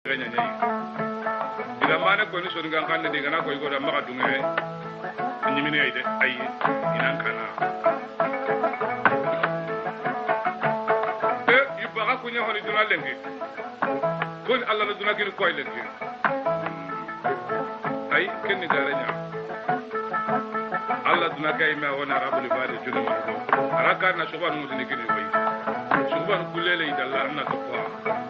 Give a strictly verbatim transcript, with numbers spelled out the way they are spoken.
ganya nyai ida mana ko ni sonu kan de gana ko go da maka dunge nyimine ay de ay inan kana e ibaga kunya honi duna lengi kon alla na duna kiri koy lengi ay kenni garanya alla duna kay me wona rabul bade junu mo araka na shoban mo ni kiri koy shoban kulele idalla na to